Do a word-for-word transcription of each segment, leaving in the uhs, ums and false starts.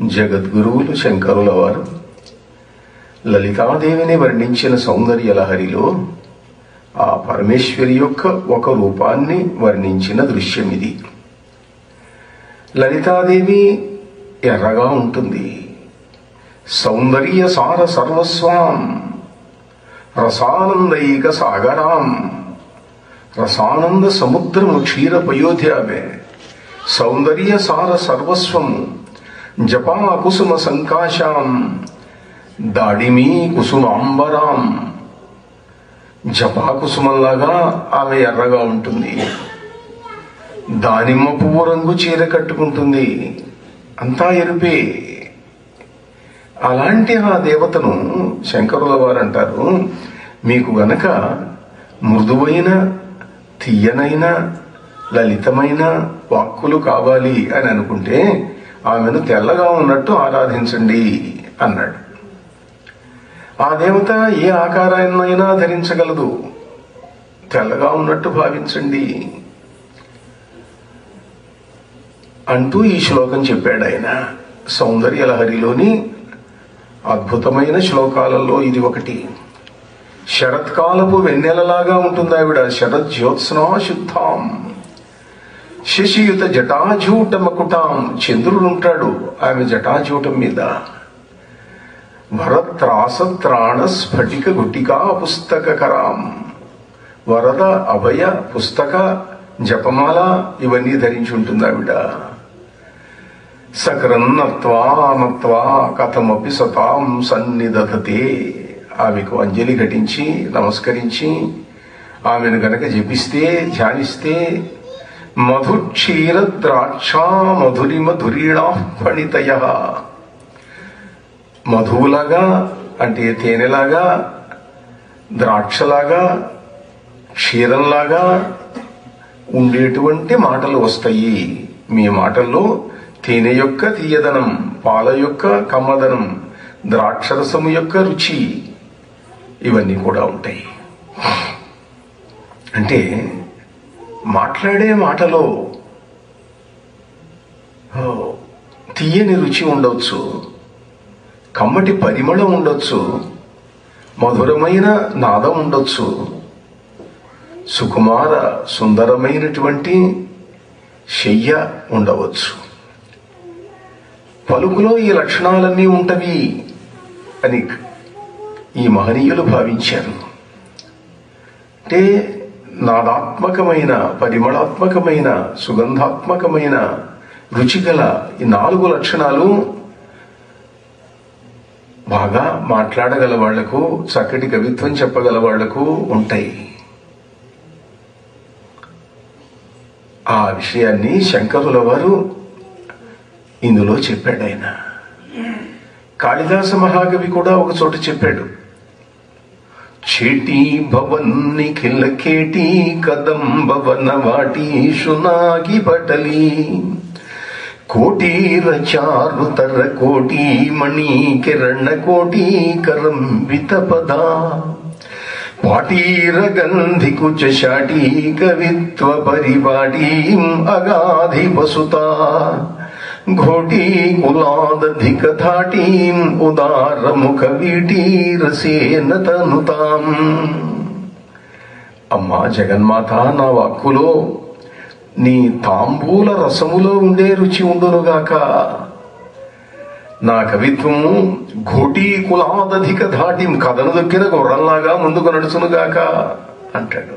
జగద్గురువులు శంకరుల వారు లలితాదేవిని వర్ణించిన సౌందర్య లహరిలో ఆ పరమేశ్వరి యొక్క ఒక రూపాన్ని వర్ణించిన దృశ్యం ఇది. లలితాదేవి ఎర్రగా ఉంటుంది. సౌందర్య సార సర్వస్వాం రసానందైక సాగరాం, రసానంద సముద్రము క్షీర పయోధ్యామే, సౌందర్య సార సర్వస్వము జపా కుసుమ సంకాశాం దాడిమీ కుసుమాంబరాం. జపా కుసుమంలాగా ఆమె ఎర్రగా ఉంటుంది. దానిమ్మ పువ్వు రంగు చీర కట్టుకుంటుంది. అంతా ఎరుపే. అలాంటి ఆ దేవతను శంకరుల వారు అంటారు, మీకు గనక మృదువైన తీయనైన లలితమైన వాక్కులు కావాలి అని అనుకుంటే ఆమెను తెల్లగా ఉన్నట్టు ఆరాధించండి అన్నాడు. ఆ దేవత ఏ ఆకారాన్నైనా ధరించగలదు. తెల్లగా ఉన్నట్టు భావించండి అంటూ ఈ శ్లోకం చెప్పాడు ఆయన. సౌందర్య లహరిలోని అద్భుతమైన శ్లోకాలలో ఇది ఒకటి. శరత్కాలపు వెన్నెలలాగా ఉంటుంది ఆవిడ. శరత్ జ్యోత్స్నా శుద్ధాం శశియుత జటాజూటమకుటాం. చంద్రుడుంటాడు ఆమె జటాజూటం మీద. వరత్రాసత్రాణ స్ఫటిక గుటికా పుస్తకరాం. వరద అభయ పుస్తక జపమాల ఇవన్నీ ధరించి ఉంటుంది ఆవిడ. సకరన్నత్వా నత్వా కథమపి సతాం సన్నిదధతే. ఆమెకు అంజలి ఘటించి నమస్కరించి ఆమెను గనక జపిస్తే ధ్యానిస్తే మధుక్షీర ద్రాక్షా మధురిమ ధురీణా ఫణితయ. మధువులాగా అంటే తేనెలాగా, ద్రాక్షలాగా, క్షీరంలాగా ఉండేటువంటి మాటలు వస్తాయి. మీ మాటల్లో తేనె యొక్క తీయదనం, పాల యొక్క కమ్మదనం, ద్రాక్షరసము యొక్క రుచి ఇవన్నీ కూడా ఉంటాయి. అంటే మాట్లాడే మాటలో తీయని రుచి ఉండొచ్చు, కమ్మటి పరిమళం ఉండొచ్చు, మధురమైన నాదం ఉండొచ్చు, సుకుమార సుందరమైనటువంటి శయ్య ఉండవచ్చు. పలుకులో ఈ లక్షణాలన్నీ ఉంటవి అని ఈ మహనీయులు భావించారు. అంటే నాదాత్మకమైన, పరిమళాత్మకమైన, సుగంధాత్మకమైన, రుచిగల ఈ నాలుగు లక్షణాలు బాగా మాట్లాడగల వాళ్లకు, చక్కటి కవిత్వం చెప్పగల వాళ్లకు ఉంటాయి. ఆ విషయాన్ని శంకరుల వారు ఇందులో చెప్పాడు. ఆయన కాళిదాస మహాకవి కూడా ఒక చోట చెప్పాడు. చేటీ భవన్ నిఖిల కేటీ కదం భవన వాటీ సునాగి పటలి కోటీర చారుతర కోటీ మణి కిరణ కోటీ కరంబిత పదా పాటీర గంధి కుచ శాటీ కవిత్వ పరిపాటీం అగాధి పసుతా ఘోటీ కులాదధిక ధాటీం ఉదార ముఖ వీటీరసేన తనుతాం. అమ్మా జగన్మాత, నా వాక్కులో నీ తాంబూల రసములో ఉండే రుచి ఉండునుగాక. నా కవిత్వము ఘోటీ కులాదధిక ధాటీం, కథను దొక్కిన గుర్రంలాగా ముందుకు నడుచునుగాక అంటాడు.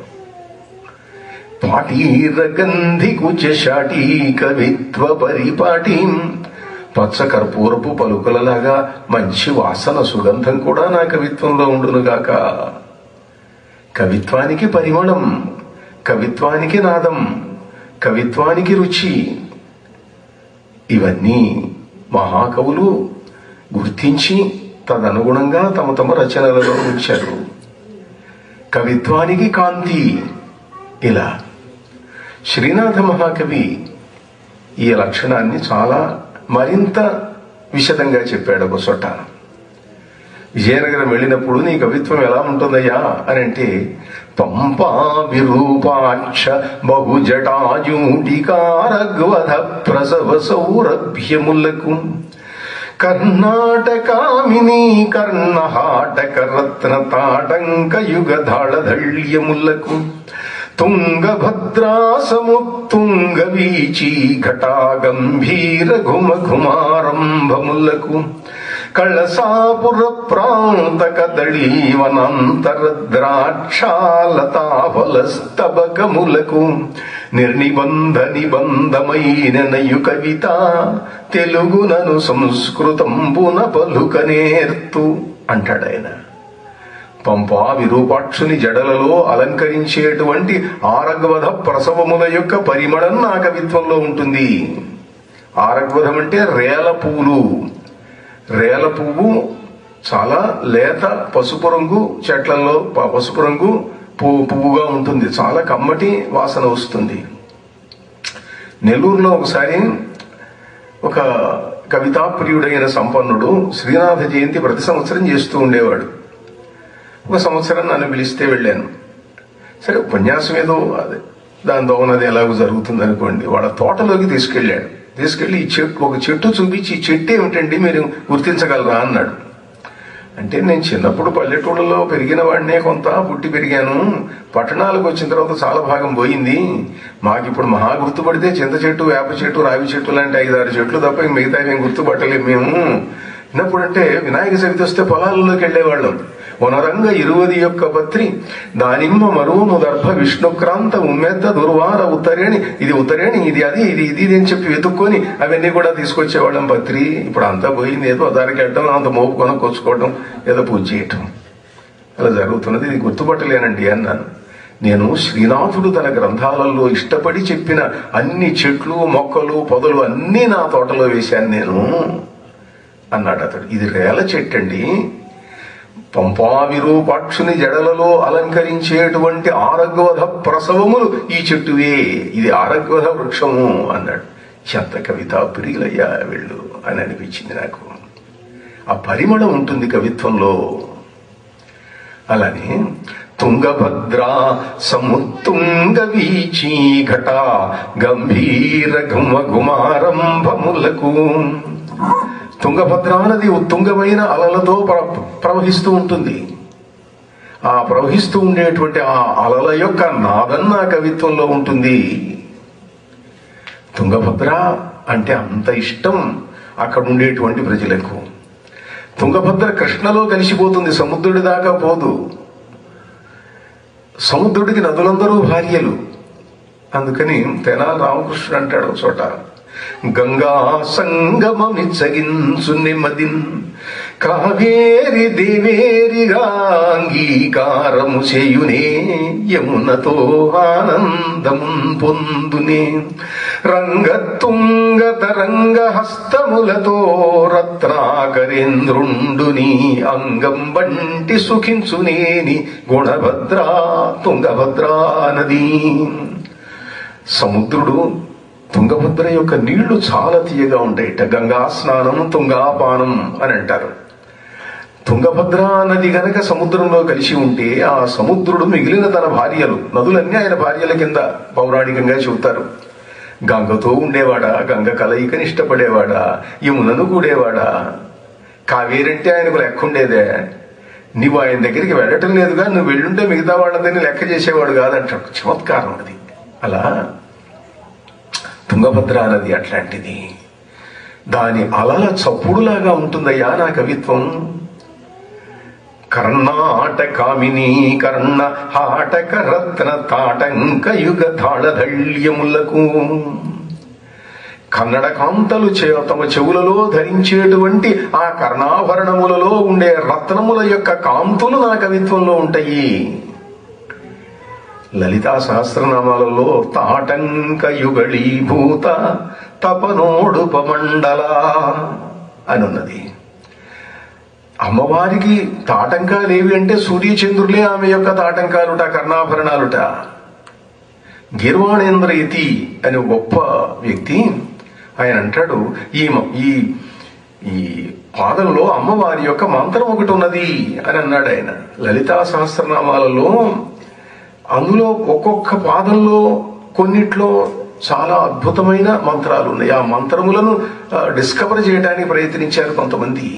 పాటీర గంధి కుచ శాటీ కవిత్వ పరిపాటీం, పచ్చ కర్పూరపు పలుకలలాగా మంచి వాసన సుగంధం కూడా నా కవిత్వంలో ఉండునుగాక. కవిత్వానికి పరిమళం, కవిత్వానికి నాదం, కవిత్వానికి రుచి, ఇవన్నీ మహాకవులు గుర్తించి తదనుగుణంగా తమ తమ రచనలలో ఉంచారు. కవిత్వానికి కాంతి. ఇలా శ్రీనాథ మహాకవి ఈ లక్షణాన్ని చాలా మరింత విశదంగా చెప్పాడు. ఒక చోట విజయనగరం వెళ్ళినప్పుడు నీ కవిత్వం ఎలా ఉంటుందయ్యా అని అంటే, పంపా విరూపాక్ష బహుజటాజూటికారగ్వధ ప్రసవ సౌరభ్యములకు కర్ణాటకామిని కర్ణహాటక రత్న తాటంక యుగధాళధళ్యములకు తుంగభద్రాసముత్తుంగ వీచి ఘటా గంభీర ఘుమ ఘుమారంభములకు కళసాపుర ప్రాంత కదళీవనాంతర ద్రాక్షాలతాఫలస్తబకములకు నిర్నిబంధ నిబంధమైన నయు కవిత తెలుగునను సంస్కృతంబున పలుకనేర్తు అంటాడాయన. పంపా విరూపాక్షుని జడలలో అలంకరించేటువంటి ఆరగ్వధ ప్రసవముల యొక్క పరిమళం నా కవిత్వంలో ఉంటుంది. ఆరగ్వధం అంటే రేల పువ్వులు. రేల పువ్వు చాలా లేత పసుపు రంగు చెట్లలో పసుపు రంగు పువ్వు పువ్వుగా ఉంటుంది. చాలా కమ్మటి వాసన వస్తుంది. నెల్లూరులో ఒకసారి ఒక కవితాప్రియుడైన సంపన్నుడు శ్రీనాథ జయంతి ప్రతి సంవత్సరం చేస్తూ ఉండేవాడు. ఒక సంవత్సరం నన్ను పిలిస్తే వెళ్ళాను. సరే ఉపన్యాసం ఏదో అదే దాని దోవనది ఎలాగో జరుగుతుంది అనుకోండి. వాళ్ళ తోటలోకి తీసుకెళ్ళాడు. తీసుకెళ్లి ఈ చెట్టు ఒక చెట్టు చూపించి ఈ చెట్టు ఏమిటండి మీరు గుర్తించగలరా అన్నాడు. అంటే నేను చిన్నప్పుడు పల్లెటూళ్ళలో పెరిగిన వాడినే, కొంత పుట్టి పెరిగాను. పట్టణాలకు వచ్చిన తర్వాత చాలా భాగం పోయింది. మాకు ఇప్పుడు మహా గుర్తుపడితే చింత చెట్టు, వేప చెట్టు, రావి చెట్టు లాంటి ఐదారు చెట్లు తప్ప మిగతా మేము గుర్తుపట్టలేము. మేము చిన్నప్పుడంటే వినాయక చవితి వస్తే పొలాలలోకి వెళ్లేవాళ్ళం. వనరంగ ఇరువది యొక్క పత్రి దానిమ్మ మరువము దర్భ విష్ణుక్రాంత ఉమ్మెద్ద దుర్వార ఉత్తరేణి, ఇది ఉత్తరేణి, ఇది అది, ఇది ఇది ఇది అని చెప్పి వెతుక్కొని అవన్నీ కూడా తీసుకొచ్చేవాళ్ళం పత్రి. ఇప్పుడు అంతా పోయింది. ఏదో దారికి వెళ్ళడం, అంత మోపు కొనుక్కొచ్చుకోవడం, ఏదో పూజ చేయటం అలా జరుగుతున్నది. ఇది గుర్తుపట్టలేనండి అన్నాను. నేను శ్రీనాథుడు తన గ్రంథాలలో ఇష్టపడి చెప్పిన అన్ని చెట్లు, మొక్కలు, పొదలు అన్నీ నా తోటలో వేశాను నేను అన్నాడు అతడు. ఇది రేల చెట్టండి. పంపా విరూపాక్షుని జడలలో అలంకరించేటువంటి ఆరగ్వధ ప్రసవములు ఈ చెట్టువే, ఇది ఆరగ్వధ వృక్షము అన్నాడు. ఎంత కవితా ప్రియులయ్యా వీళ్ళు అని అనిపించింది నాకు. ఆ పరిమళం ఉంటుంది కవిత్వంలో. అలానే తుంగభద్రా సముత్తుంగ వీచి ఘట గంభీర ఘుమ ఘుమారంభములకు, తుంగభద్రా నది ఉత్తుంగమైన అలలతో ప్రవహిస్తూ ఉంటుంది. ఆ ప్రవహిస్తూ ఉండేటువంటి ఆ అలల యొక్క నాదం నా కవిత్వంలో ఉంటుంది. తుంగభద్ర అంటే అంత ఇష్టం అక్కడ ఉండేటువంటి ప్రజలకు. తుంగభద్ర కృష్ణలో కలిసిపోతుంది, సముద్రుడి దాకా పోదు. సముద్రుడికి నదులందరూ భార్యలు. అందుకని తెనాలి రామకృష్ణుడు అంటాడు ఒక చోట, గంగా సంగమమిచ్చగించు నెమ్మదిన్ కావేరి దేవేరిగా అంగీకారము చేయునే యమునతో ఆనందమున్ పొందునే రంగతుంగ తరంగ హస్తములతో రత్నాకరేంద్రుండుని అంగం బంటి సుఖించునేని గుణభద్రా తుంగభద్రా నది. సముద్రుడు తుంగభద్ర యొక్క నీళ్లు చాలా తీయగా ఉంటాయిట. గంగా స్నానం తుంగాపానం అని అంటారు. తుంగభద్ర నది గనక సముద్రంలో కలిసి ఉంటే ఆ సముద్రుడు మిగిలిన తన భార్యలు, నదులన్నీ ఆయన భార్యల కింద పౌరాణికంగా చెబుతారు. గంగతో ఉండేవాడా, గంగ కలయికని ఇష్టపడేవాడా, యమునను కూడేవాడా. కావేరంటే ఆయనకు లెక్క ఉండేదే. నీవు ఆయన దగ్గరికి వెళ్ళటం లేదుగా, నువ్వు వెళ్ళుంటే మిగతా వాళ్ళందరినీ లెక్క చేసేవాడు కాదంటాడు. చమత్కారం అది. అలా తుంగభద్ర నది అట్లాంటిది. దాని అలల చప్పుడులాగా ఉంటుందయ్యా నా కవిత్వం. కర్ణాటకామిని కర్ణ హాటక రత్న తాటంక యుగ తాళధళ్యములకు, కన్నడ కాంతలు తమ చెవులలో ధరించేటువంటి ఆ కర్ణాభరణములలో ఉండే రత్నముల యొక్క కాంతులు నా కవిత్వంలో ఉంటాయి. లలితా సహస్రనామాలలో తాటంక యుగళీభూత తపనోడుపమండల అని ఉన్నది. అమ్మవారికి తాటంకాలేవి అంటే సూర్యచంద్రులే ఆమె యొక్క తాటంకాలుట, కర్ణాభరణాలుట. గీర్వాణేంద్ర యతి అనే గొప్ప వ్యక్తి ఆయన అంటాడు, ఈ ఈ ఈ పాదంలో అమ్మవారి యొక్క మంత్రం ఒకటి ఉన్నది అని అన్నాడు ఆయన. లలితా సహస్రనామాలలో అందులో ఒక్కొక్క పాదంలో కొన్నిట్లో చాలా అద్భుతమైన మంత్రాలు ఉన్నాయి. ఆ మంత్రములను డిస్కవర్ చేయడానికి ప్రయత్నించారు కొంతమంది.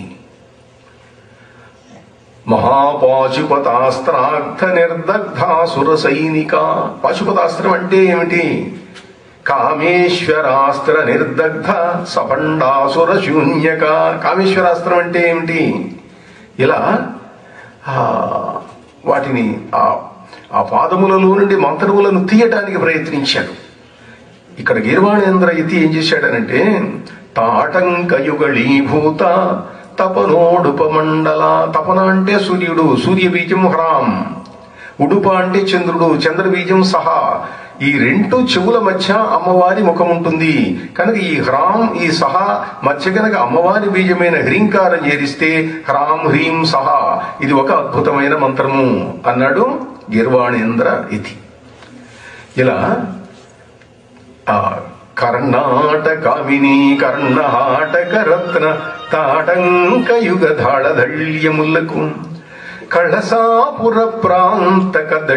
మహాపాశుపతాస్త్రార్థ నిర్దగ్ధాసుర సైనిక. పాశుపతాస్త్రం అంటే ఏమిటి? కామేశ్వరాస్త్ర నిర్దగ్ధ సపండాసుర శూన్యక. కామేశ్వరాస్త్రం అంటే ఏమిటి? ఇలా వాటిని ఆ పాదములలో నుండి మంత్రములను తీయటానికి ప్రయత్నించాడు. ఇక్కడ గీర్వాణేంద్ర ఇతి ఏం చేశాడనంటే, తాటంకయుగళీభూత తపనోడుపమండల. తపన అంటే సూర్యుడు, సూర్యబీజం హ్రాం. ఉడుప అంటే చంద్రుడు, చంద్రబీజం సహా. ఈ రెండు చెవుల మధ్య అమ్మవారి ముఖం ఉంటుంది కనుక ఈ హ్రాం ఈ సహా మధ్య కనుక అమ్మవారి బీజమైన హ్రీంకారం చేరిస్తే హ్రాం హ్రీం సహా. ఇది ఒక అద్భుతమైన మంత్రము అన్నాడు గీర్వాణేంద్ర ఇతి. ఇలా కర్ణాటకామిని కర్ణహాటక రత్న తాటంకయుగ ధాళధళ్యములకు కళసాపుర ప్రాంత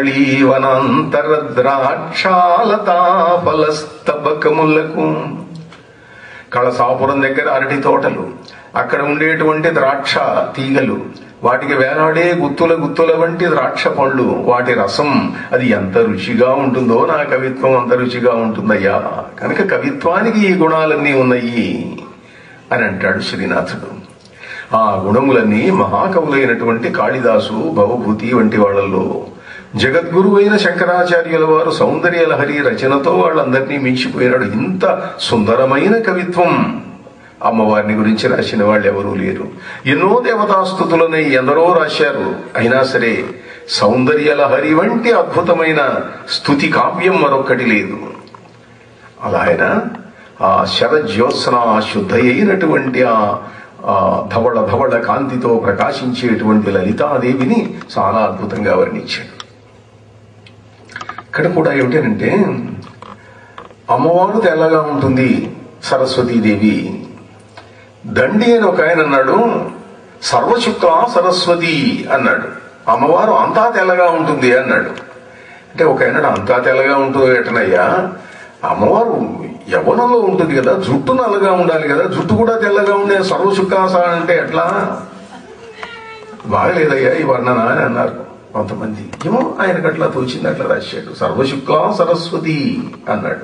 కదళీవనాంతరద్రాక్షాలతాఫలస్తబకములకు. కళసాపురం దగ్గర అరటి తోటలు, అక్కడ ఉండేటువంటి ద్రాక్ష తీగలు, వాటికి వేలాడే గుత్తుల గుత్తుల వంటి ద్రాక్ష పళ్ళు, వాటి రసం అది ఎంత రుచిగా ఉంటుందో నా కవిత్వం అంత రుచిగా ఉంటుందయ్యా. కనుక కవిత్వానికి ఈ గుణాలన్నీ ఉన్నాయి అని అంటాడు శ్రీనాథుడు. ఆ గుణములన్నీ మహాకవులైనటువంటి కాళిదాసు, భవభూతి వంటి వాళ్లలో జగద్గురు అయిన శంకరాచార్యుల వారు సౌందర్య లహరి రచనతో వాళ్ళందరినీ మించిపోయినాడు. ఇంత సుందరమైన కవిత్వం అమ్మవారిని గురించి రాసిన వాళ్ళు ఎవరూ లేరు. ఎన్నో దేవతాస్తుతులని ఎందరో రాశారు. అయినా సరే సౌందర్య లహరి వంటి అద్భుతమైన స్తుతి కావ్యం మరొక్కటి లేదు. అలా ఆయన ఆ శరజ్యోత్సన శుద్ధ అయినటువంటి ఆ ధవళ ధవళ కాంతితో ప్రకాశించేటువంటి లలితాదేవిని చాలా అద్భుతంగా వర్ణించాడు. ఇక్కడ కూడా ఏమిటంటే అమ్మవారు తెల్లగా ఉంటుంది సరస్వతీదేవి. దండి అని ఒక ఆయన అన్నాడు, సర్వశుక్ల సరస్వతి అన్నాడు. అమ్మవారు అంతా తెల్లగా ఉంటుంది అన్నాడు. అంటే ఒక ఆయన అంతా తెల్లగా ఉంటుంది ఎటనయ్యా, అమ్మవారు యవ్వనంలో ఉంటుంది కదా, జుట్టు నల్లగా ఉండాలి కదా, జుట్టు కూడా తెల్లగా ఉండే సర్వశుక్లాస అంటే ఎట్లా? బాగలేదయ్యా ఈ వర్ణన అని అన్నారు కొంతమంది. ఏమో ఆయనకు అట్లా తోచింది, అట్లా రాశాడు. సర్వశుక్ల సరస్వతి అన్నాడు.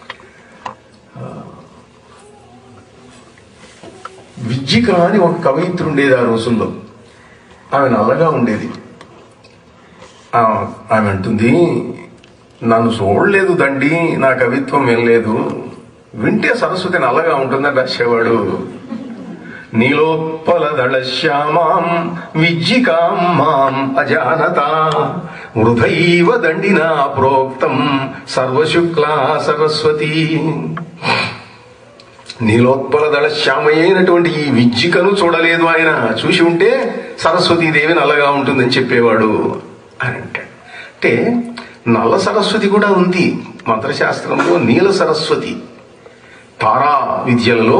విజ్జిక అని ఒక కవయిత్రి ఉండేది ఆ రోజుల్లో. ఆమె నల్లగా ఉండేది. ఆమె అంటుంది, నన్ను చూడలేదు దండి, నా కవిత్వం వినలేదు, వింటే సరస్వతి నల్లగా ఉంటుందని రాసేవాడు. నీలోత్పల దళ శ్యామాం విజ్జికాం మాం అజానత వృధైవ దండినా ప్రోక్తం సర్వశుక్లా సరస్వతి. నీలోత్పల దళ శ్యామయ్యేనటువంటి ఈ విజ్జికను చూడలేదు ఆయన. చూసి ఉంటే సరస్వతీదేవి నల్లగా ఉంటుందని చెప్పేవాడు అని అంటాడు. అంటే నల్ల సరస్వతి కూడా ఉంది మంత్రశాస్త్రంలో. నీల సరస్వతి, తారా విద్యలలో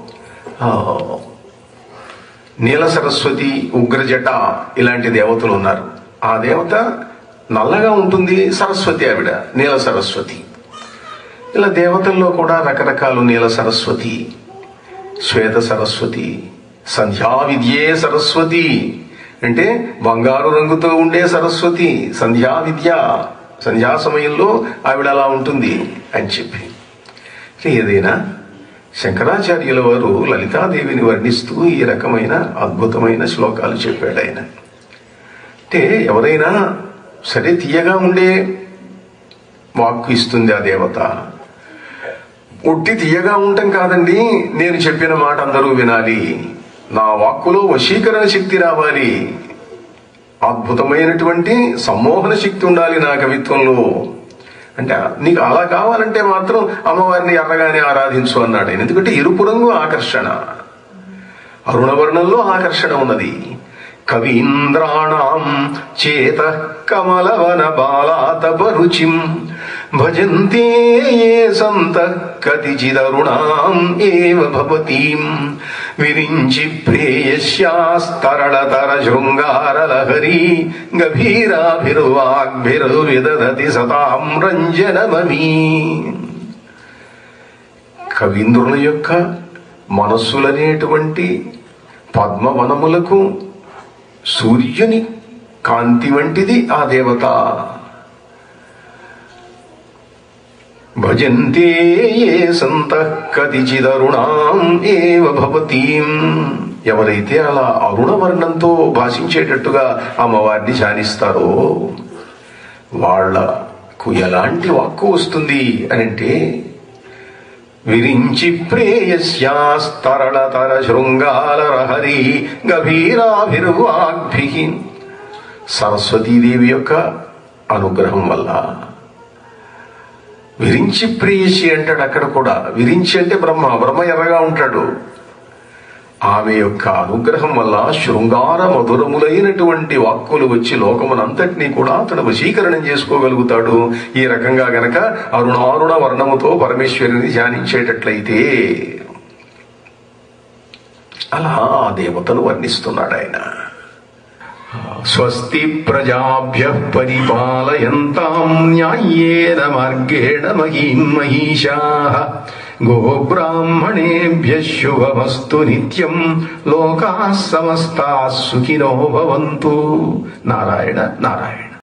నీల సరస్వతి, ఉగ్రజట ఇలాంటి దేవతలు ఉన్నారు. ఆ దేవత నల్లగా ఉంటుంది, సరస్వతి ఆవిడ నీల సరస్వతి. ఇలా దేవతల్లో కూడా రకరకాలు నీల సరస్వతి, శ్వేత సరస్వతి, సంధ్యా విద్యే సరస్వతి అంటే బంగారు రంగుతో ఉండే సరస్వతి, సంధ్యా విద్య, సంధ్యా సమయంలో ఆవిడ అలా ఉంటుంది అని చెప్పి. ఏదైనా శంకరాచార్యుల వారు లలితాదేవిని వర్ణిస్తూ ఈ రకమైన అద్భుతమైన శ్లోకాలు చెప్పాడు ఆయన. అంటే ఎవరైనా సరే తీయగా ఉండే వాక్కు ఇస్తుంది ఆ దేవత. ఒట్టి తీయగా ఉండటం కాదండి, నేను చెప్పిన మాట అందరూ వినాలి, నా వాక్కులో వశీకరణ శక్తి రావాలి, అద్భుతమైనటువంటి సమ్మోహన శక్తి ఉండాలి నా కవిత్వంలో. అంటే నీకు అలా కావాలంటే మాత్రం అమ్మవారిని ఎర్రగానే ఆరాధించు అన్నాడు ఆయన. ఎందుకంటే ఎరుపు రంగు ఆకర్షణ, అరుణవర్ణంలో ఆకర్షణ ఉన్నది. కవీంద్రాణం చేత కమలవన బాలాతపరుచిం భజంతే ఏ సంత కతిచిదరుణాం ఏవ భవతీం విరించి ప్రేయస్యాస్తరళతర శృంగారలహరీ గభీరాభిర్వాగ్భిర్విదధతి సతాం రంజనమమీ. కవీంద్రుల యొక్క మనస్సులనేటువంటి పద్మవనములకు సూర్యుని కాంతి వంటిది ఆ దేవత. భజంతే ఏ సంతః కతిచిదరుణాం ఏవ భవతీం. ఎవరైతే అలా అరుణవర్ణంతో భాషించేటట్టుగా అమ్మవారిని ధ్యానిస్తారో వాళ్లకు ఎలాంటి వాక్కు వస్తుంది అనంటే, విరించి ప్రేయస్యాస్తరళతర శృంగాలరహరి గభీరాభిర్వాగ్భి. సరస్వతీదేవి యొక్క అనుగ్రహం వల్ల విరించి ప్రేయసి అంటాడు. అక్కడ కూడా విరించి అంటే బ్రహ్మ, బ్రహ్మ ఎర్రగా ఉంటాడు. ఆమె యొక్క అనుగ్రహం వల్ల శృంగార మధురములైనటువంటి వాక్కులు వచ్చి లోకమునంతటినీ కూడా అతడు వశీకరణం చేసుకోగలుగుతాడు. ఈ రకంగా గనక అరుణారుణ వర్ణముతో పరమేశ్వరుని ధ్యానించేటట్లయితే అలా ఆ దేవతను వర్ణిస్తున్నాడు ఆయన. స్వస్తి ప్రజాభ్యః పరిపాలయంతాం న్యాయేన మార్గేణ మహీం మహిషాః గోబ్రాహ్మణేభ్యః శుభమస్తు నిత్యం లోకాః సమస్తాః సుఖినో భవంతు. నారాయణ నారాయణ.